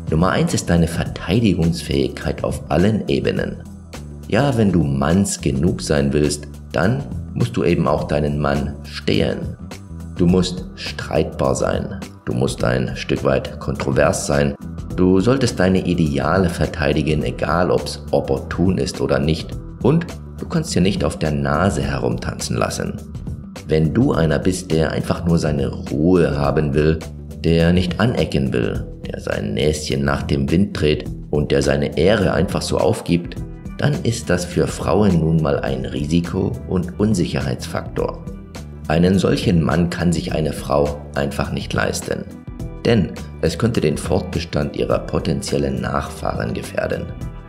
Nummer 1 ist deine Verteidigungsfähigkeit auf allen Ebenen. Ja, wenn du Manns genug sein willst, dann musst du eben auch deinen Mann stehen. Du musst streitbar sein. Du musst ein Stück weit kontrovers sein. Du solltest deine Ideale verteidigen, egal ob es opportun ist oder nicht. Und du kannst dir nicht auf der Nase herumtanzen lassen. Wenn du einer bist, der einfach nur seine Ruhe haben will, der nicht anecken will, der sein Näschen nach dem Wind dreht und der seine Ehre einfach so aufgibt, dann ist das für Frauen nun mal ein Risiko und Unsicherheitsfaktor. Einen solchen Mann kann sich eine Frau einfach nicht leisten. Denn es könnte den Fortbestand ihrer potenziellen Nachfahren gefährden.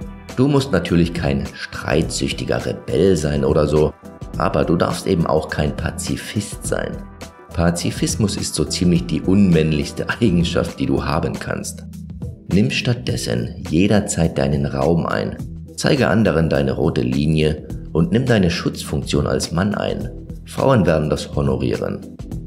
Du musst natürlich kein streitsüchtiger Rebell sein oder so, aber du darfst eben auch kein Pazifist sein. Pazifismus ist so ziemlich die unmännlichste Eigenschaft, die du haben kannst. Nimm stattdessen jederzeit deinen Raum ein, zeige anderen deine rote Linie und nimm deine Schutzfunktion als Mann ein. Frauen werden das honorieren.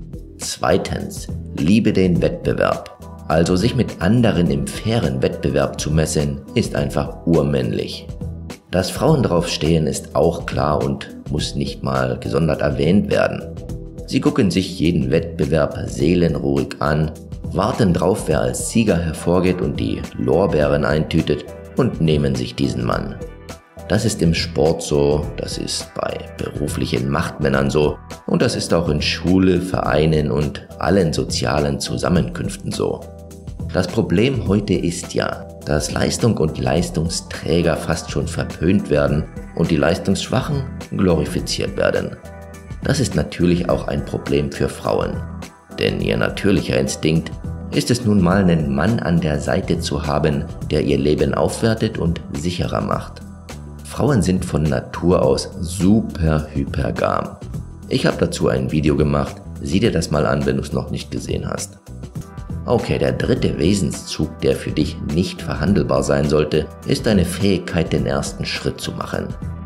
Zweitens, liebe den Wettbewerb. Also sich mit anderen im fairen Wettbewerb zu messen, ist einfach urmännlich. Dass Frauen drauf stehen, ist auch klar und muss nicht mal gesondert erwähnt werden. Sie gucken sich jeden Wettbewerb seelenruhig an, warten drauf, wer als Sieger hervorgeht und die Lorbeeren eintütet und nehmen sich diesen Mann. Das ist im Sport so, das ist bei beruflichen Machtmännern so und das ist auch in Schule, Vereinen und allen sozialen Zusammenkünften so. Das Problem heute ist ja, dass Leistung und Leistungsträger fast schon verpönt werden und die Leistungsschwachen glorifiziert werden. Das ist natürlich auch ein Problem für Frauen, denn ihr natürlicher Instinkt ist es nun mal, einen Mann an der Seite zu haben, der ihr Leben aufwertet und sicherer macht. Frauen sind von Natur aus super hypergam. Ich habe dazu ein Video gemacht, sieh dir das mal an, wenn du es noch nicht gesehen hast. Okay, der dritte Wesenszug, der für dich nicht verhandelbar sein sollte, ist deine Fähigkeit, den ersten Schritt zu machen.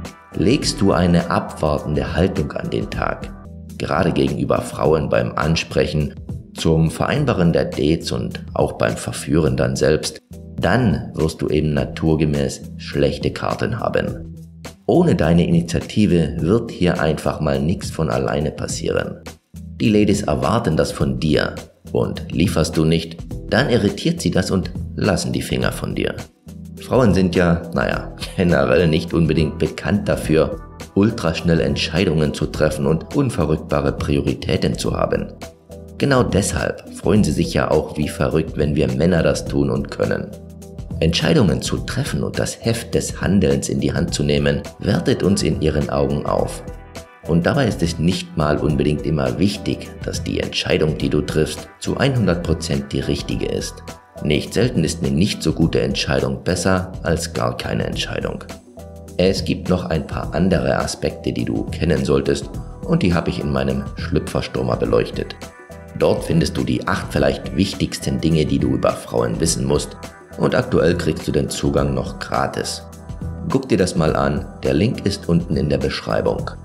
Legst du eine abwartende Haltung an den Tag, gerade gegenüber Frauen beim Ansprechen, zum Vereinbaren der Dates und auch beim Verführen dann selbst, dann wirst du eben naturgemäß schlechte Karten haben. Ohne deine Initiative wird hier einfach mal nichts von alleine passieren. Die Ladies erwarten das von dir und lieferst du nicht, dann irritiert sie das und lassen die Finger von dir. Frauen sind ja, generell nicht unbedingt bekannt dafür, ultraschnell Entscheidungen zu treffen und unverrückbare Prioritäten zu haben. Genau deshalb freuen sie sich ja auch wie verrückt, wenn wir Männer das tun und können. Entscheidungen zu treffen und das Heft des Handelns in die Hand zu nehmen, wertet uns in ihren Augen auf. Und dabei ist es nicht mal unbedingt immer wichtig, dass die Entscheidung, die du triffst, zu 100% die richtige ist. Nicht selten ist eine nicht so gute Entscheidung besser als gar keine Entscheidung. Es gibt noch ein paar andere Aspekte, die du kennen solltest und die habe ich in meinem Schlüpferstürmer beleuchtet. Dort findest du die 8 vielleicht wichtigsten Dinge, die du über Frauen wissen musst und aktuell kriegst du den Zugang noch gratis. Guck dir das mal an, der Link ist unten in der Beschreibung.